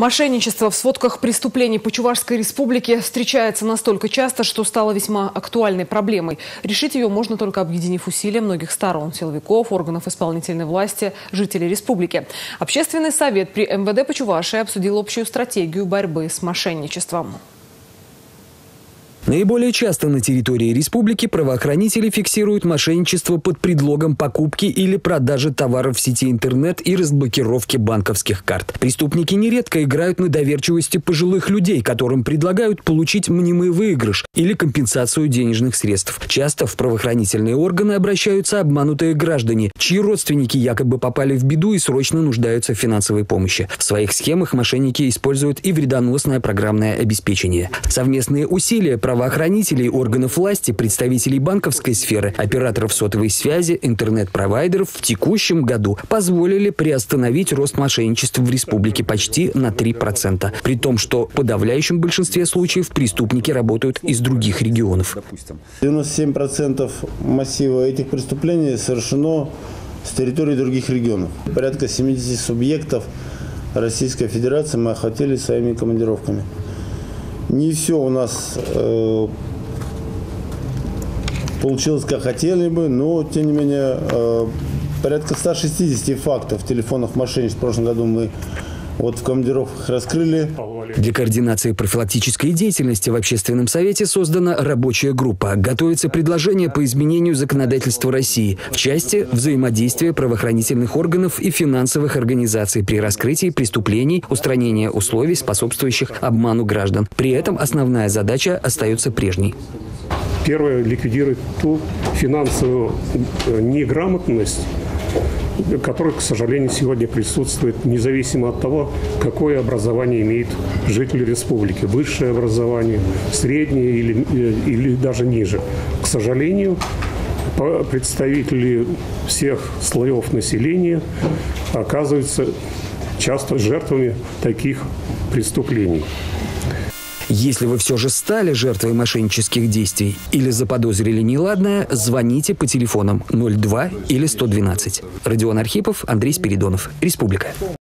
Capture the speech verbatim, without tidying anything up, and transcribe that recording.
Мошенничество в сводках преступлений по Чувашской республике встречается настолько часто, что стало весьма актуальной проблемой. Решить ее можно только объединив усилия многих сторон – силовиков, органов исполнительной власти, жителей республики. Общественный совет при эм вэ дэ по Чувашии обсудил общую стратегию борьбы с мошенничеством. Наиболее часто на территории республики правоохранители фиксируют мошенничество под предлогом покупки или продажи товаров в сети интернет и разблокировки банковских карт. Преступники нередко играют на доверчивости пожилых людей, которым предлагают получить мнимый выигрыш или компенсацию денежных средств. Часто в правоохранительные органы обращаются обманутые граждане, чьи родственники якобы попали в беду и срочно нуждаются в финансовой помощи. В своих схемах мошенники используют и вредоносное программное обеспечение. Совместные усилия правоохранителей, органов власти, представителей банковской сферы, операторов сотовой связи, интернет-провайдеров в текущем году позволили приостановить рост мошенничества в республике почти на три процента. При том, что в подавляющем большинстве случаев преступники работают из других регионов. девяносто семь процентов массива этих преступлений совершено с территории других регионов. Порядка семидесяти субъектов Российской Федерации мы охватили своими командировками. Не все у нас э, получилось, как хотели бы, но, тем не менее, э, порядка ста шестидесяти фактов телефонных мошенничеств в прошлом году мы вот в командировках раскрыли. Для координации профилактической деятельности в Общественном совете создана рабочая группа. Готовится предложение по изменению законодательства России в части взаимодействия правоохранительных органов и финансовых организаций при раскрытии преступлений, устранения условий, способствующих обману граждан. При этом основная задача остается прежней. Первое – ликвидировать ту финансовую неграмотность, которая, к сожалению, сегодня присутствует, независимо от того, какое образование имеет житель республики. Высшее образование, среднее или, или даже ниже. К сожалению, представители всех слоев населения оказываются часто жертвами таких преступлений. Если вы все же стали жертвой мошеннических действий или заподозрили неладное, звоните по телефонам ноль два или сто двенадцать. Родион Архипов, Андрей Спиридонов. Республика.